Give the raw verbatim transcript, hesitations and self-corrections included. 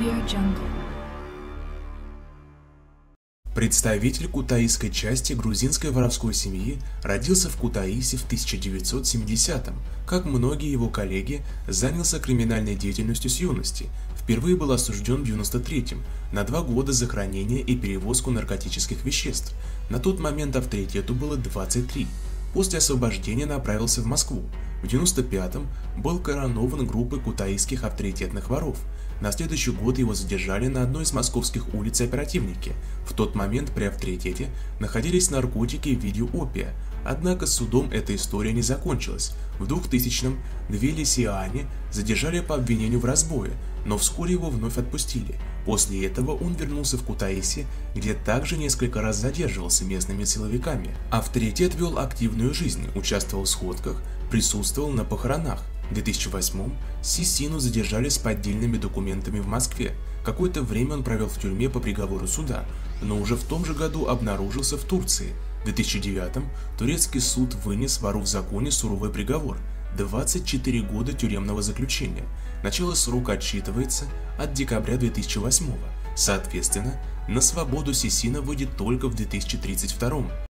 Jungle. Представитель кутаисской части грузинской воровской семьи родился в Кутаиси в тысяча девятьсот семидесятом. Как многие его коллеги, занялся криминальной деятельностью с юности. Впервые был осужден в девяносто третьем на два года за хранение и перевозку наркотических веществ. На тот момент авторитету было двадцать три. После освобождения направился в Москву. В девяносто пятом был коронован группой кутаисских авторитетных воров. На следующий год его задержали на одной из московских улиц оперативники. В тот момент при авторитете находились наркотики в виде опия. Однако судом эта история не закончилась. В двухтысячном Двели Сиани задержали по обвинению в разбое, но вскоре его вновь отпустили. После этого он вернулся в Кутаиси, где также несколько раз задерживался местными силовиками. Авторитет вел активную жизнь, участвовал в сходках, присутствовал на похоронах. В две тысячи восьмом Сисину задержали с поддельными документами в Москве. Какое-то время он провел в тюрьме по приговору суда, но уже в том же году обнаружился в Турции. В две тысячи девятом турецкий суд вынес вору в законе суровый приговор – двадцать четыре года тюремного заключения. Начало срока отсчитывается от декабря две тысячи восьмого. Соответственно, на свободу Сисина выйдет только в две тысячи тридцать втором.